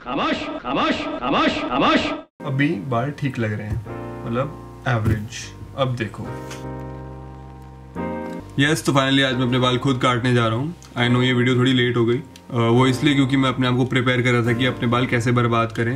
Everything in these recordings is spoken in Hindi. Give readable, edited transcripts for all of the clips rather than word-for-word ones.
खामोश खामोश खामोश खामोश। अभी बाल ठीक लग रहे हैं, मतलब एवरेज। अब देखो यस, तो फाइनली आज मैं अपने बाल खुद काटने जा रहा हूँ। आई नो ये वीडियो थोड़ी लेट हो गई, वो इसलिए क्योंकि मैं अपने आप को प्रिपेयर कर रहा था कि अपने बाल कैसे बर्बाद करें।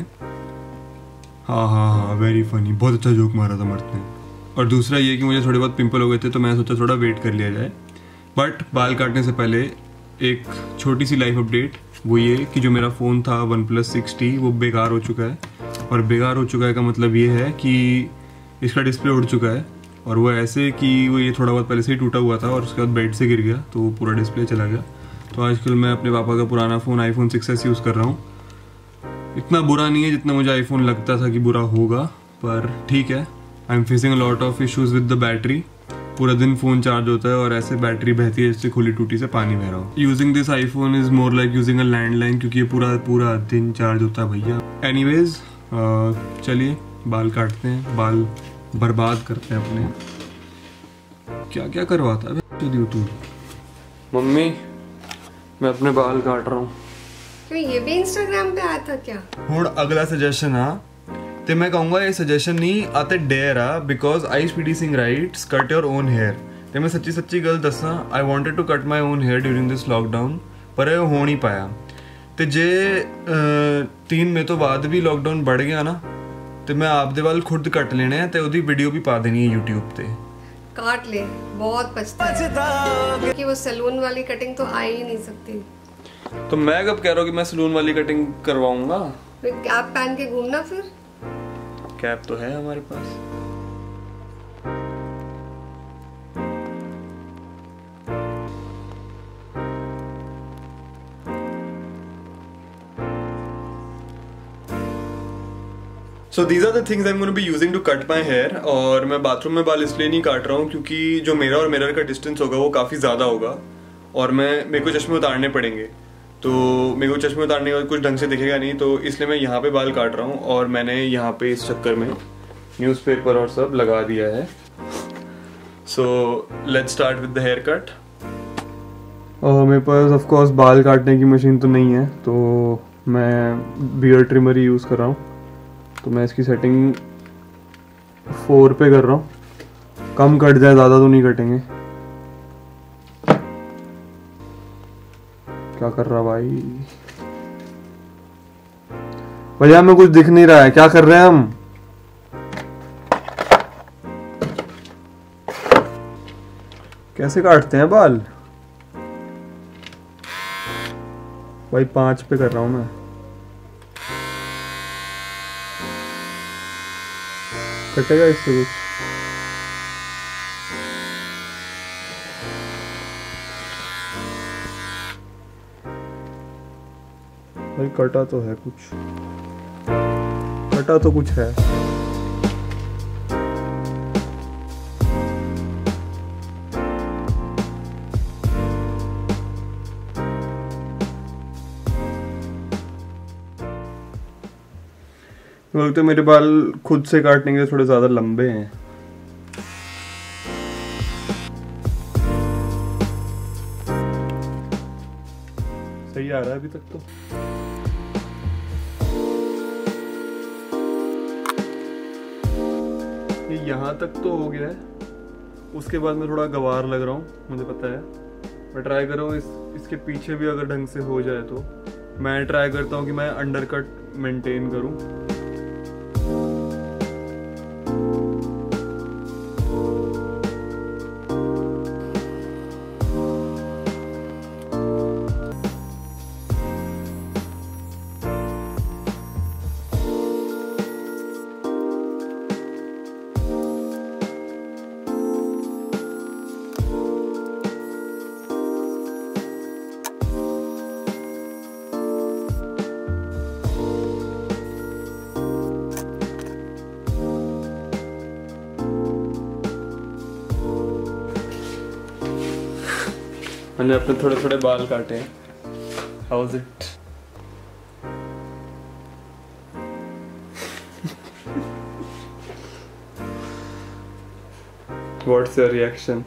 हाँ, वेरी फनी, बहुत अच्छा जोक मारा था मर्द ने। और दूसरा ये कि मुझे थोड़े बहुत पिंपल हो गए थे, तो मैं सोचा थोड़ा वेट कर लिया जाए। बट बाल काटने से पहले एक छोटी सी लाइफ अपडेट, वो ये कि जो मेरा फ़ोन था OnePlus 6T वो बेकार हो चुका है। और बेकार हो चुका है का मतलब ये है कि इसका डिस्प्ले उड़ चुका है, और वो ऐसे कि वो ये थोड़ा बहुत पहले से ही टूटा हुआ था और उसके बाद बेड से गिर गया तो वो पूरा डिस्प्ले चला गया। तो आजकल मैं अपने पापा का पुराना फ़ोन iPhone 6s यूज़ कर रहा हूँ। इतना बुरा नहीं है जितना मुझे आईफोन लगता था कि बुरा होगा, पर ठीक है। I am facing a lot of issues with the battery. पूरा दिन फ़ोन चार्ज होता है और ऐसे बैटरी बहती है जिससे खुली टूटी से पानी बह रहा हो। Using this iPhone is more like using a landline, क्योंकि ये पूरा दिन चार्ज होता है भैया। एनीवेज चलिए बाल काटते हैं, बाल बर्बाद करते हैं अपने। क्या क्या करवाता है तू? मम्मी मैं अपने बाल काट रहा हूँ। क्यों, ये भी इंस्टाग्राम पे आया था क्या? ਹੁਣ ਅਗਲਾ ਸਜੈਸ਼ਨ ਆ ਤੇ ਮੈਂ ਕਹੂੰਗਾ ਇਹ ਸਜੈਸ਼ਨ ਨਹੀਂ ਆਤੇ ਡੇਅਰ ਆ, ਬਿਕੋਜ਼ ਆਈਸਪੀਡੀ Singh writes cut your own hair. ਤੇ ਮੈਂ ਸੱਚੀ ਗੱਲ ਦੱਸਾਂ, I wanted to cut my own hair during this lockdown, ਪਰ ਇਹ ਹੋ ਨਹੀਂ ਪਾਇਆ। ਤੇ ਜੇ 3 ਮਈ ਤੋਂ ਬਾਅਦ ਵੀ ਲੌਕਡਾਊਨ बढ़ ਗਿਆ ਨਾ, ਤੇ ਮੈਂ ਆਪਦੇ ਵਾਲ ਖੁਦ ਕੱਟ ਲੈਣੇ ਆ ਤੇ ਉਹਦੀ ਵੀਡੀਓ ਵੀ ਪਾ ਦੇਣੀ ਹੈ YouTube ਤੇ। काट ले, बहुत पछता है कि वो सैलून वाली कटिंग तो आ ही नहीं सकती। तो मैं कब कह रहा हूँ कि मैं सैलून वाली कटिंग करवाऊंगा? कैप पहन के घूमना, फिर कैप तो है हमारे पास। So these are the things I'm going to be using to cut my hair। और मैं बाथरूम में बाल इसलिए नहीं काट रहा हूँ क्योंकि जो मेरा और मिरर का डिस्टेंस होगा वो काफ़ी ज़्यादा होगा और मेरे को चश्मे उतारने पड़ेंगे, तो मेरे को चश्मे उतारने के बाद कुछ ढंग से दिखेगा नहीं, तो इसलिए मैं यहाँ पे बाल काट रहा हूँ। और मैंने यहाँ पे इस चक्कर में न्यूज़पेपर और सब लगा दिया है। So let's start with the hair cut. मेरे पास ऑफ कोर्स बाल काटने की मशीन तो नहीं है, तो मैं बियर्ड ट्रिमर ही यूज़ कर रहा हूँ। तो मैं इसकी सेटिंग 4 पे कर रहा हूँ, कम कट जाए, ज़्यादा तो नहीं कटेंगे। क्या कर रहा भाई? भैया हमें कुछ दिख नहीं रहा है, क्या कर रहे हैं हम? कैसे काटते हैं बाल भाई? 5 पे कर रहा हूँ मैं। कटेगा इससे कुछ? भाई कटा तो है कुछ, कटा तो कुछ है। बोलते मेरे बाल खुद से काटने के थोड़े ज्यादा लंबे हैं। सही आ रहा है अभी तक तो। ये यहाँ तक तो हो गया है, उसके बाद मैं थोड़ा गवार लग रहा हूँ, मुझे पता है। मैं ट्राई कर रहा हूँ इसके पीछे भी अगर ढंग से हो जाए तो। मैं ट्राई करता हूँ कि मैं अंडरकट मेंटेन करूँ। मैंने अपने थोड़े थोड़े बाल काटे हैं। How is it? What's your reaction?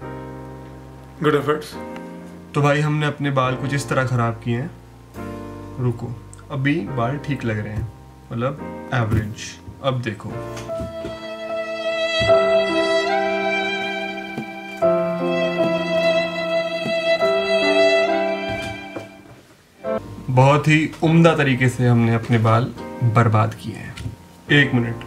Good efforts. तो भाई हमने अपने बाल कुछ इस तरह खराब किए हैं। रुको, अभी बाल ठीक लग रहे हैं, मतलब एवरेज। अब देखो, बहुत ही उम्दा तरीके से हमने अपने बाल बर्बाद किए हैं। 1 मिनट।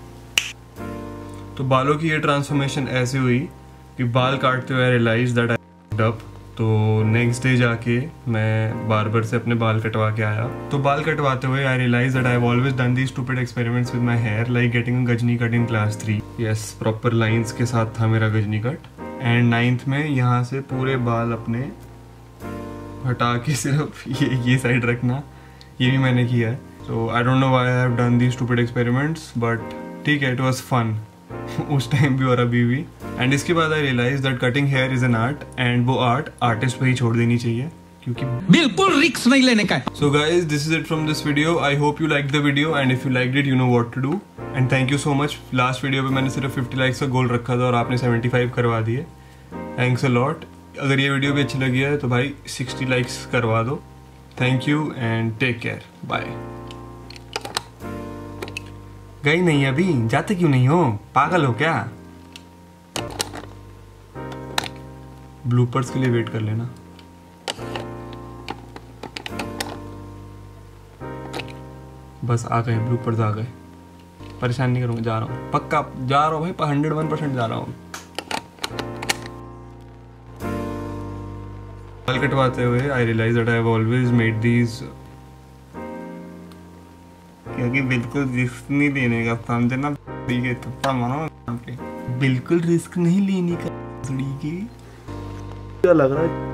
तो बालों की ये ट्रांसफॉर्मेशन ऐसे हुई कि बाल काटते हुए I realise that I fucked up. तो नेक्स्ट डे जाके मैं बार्बर से अपने बाल कटवा के आया। तो बाल कटवाते हुए I realise that I have always done these stupid experiments with my hair, like getting a Ghajini cut in class 3। Yes, proper lines के साथ था मेरा गजनी कट। एंड 9th में यहाँ से पूरे बाल अपने हटा के सिर्फ ये साइड रखना, ये भी मैंने किया है। So I don't know why I have done these stupid experiments, but ठीक है, इट वाज फन उस टाइम भी और अभी भी। एंड इसके बाद I realise that cutting hair is an art, and वो आर्ट आर्टिस्ट पे ही छोड़ देनी चाहिए, क्योंकि बिल्कुल रिस्क नहीं लेने का। So guys, this is it from this video. I hope you liked the video, and if you liked it, you know what to do. And thank you so much. Last video पे मैंने सिर्फ 50 likes का गोल रखा था और आपने 75 करवा दिए। Thanks a lot. अगर ये वीडियो भी अच्छी लगी है तो भाई 60 likes करवा दो। Thank you and take care. Bye. गई नहीं अभी? जाते क्यों नहीं हो? पागल हो क्या? ब्लूपर्स के लिए वेट कर लेना। बस आ गए ब्लूपर्स, आ गए। परेशान नहीं करूंगा, जा रहा हूँ, पक्का जा रहा हूँ भाई, 101% जा रहा हूँ। बाल कटवाते हुए I realise that I have always made these, क्योंकि बिल्कुल रिस्क नहीं लेने का, समझे ना? बिल्कुल रिस्क नहीं लेने का। क्या लग रहा है?